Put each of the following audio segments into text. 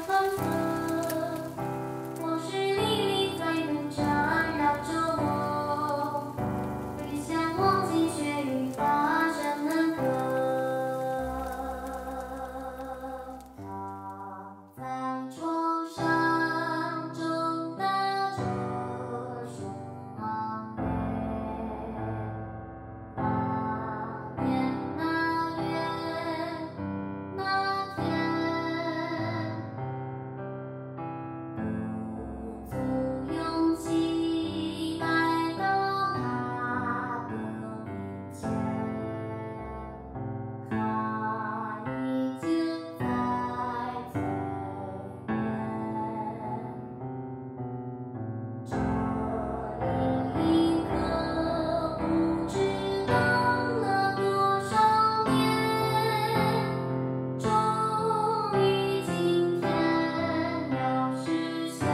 方色，往事历历在目缠绕着我，也想忘记，却愈发生难隔。躺在床上，正打着书芒叶，那年那月那天，不足勇气来到他的面前，他已经在嘴边。这一刻，不知等了多少年，终于今天要实现。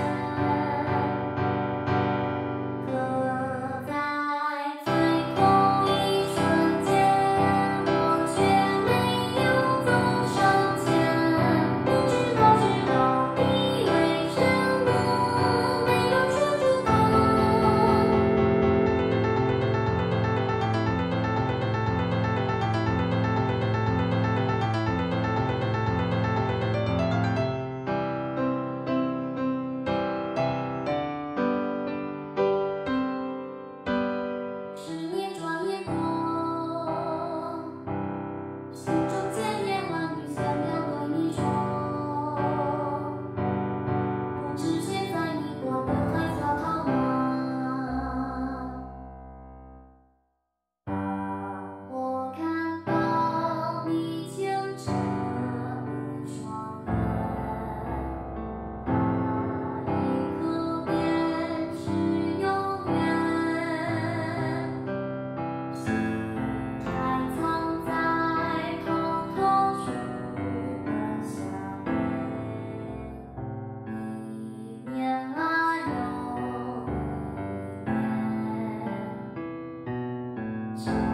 可在最后一瞬间，我却没有走上前。不知道你为什么没有说出口。10年转眼过，心中千言万语想要对你说，不知现在你过得还算好吗？当我看到你清澈的双眼，那一刻便是永远。心还藏在偷偷许的下面，一年啊又一年。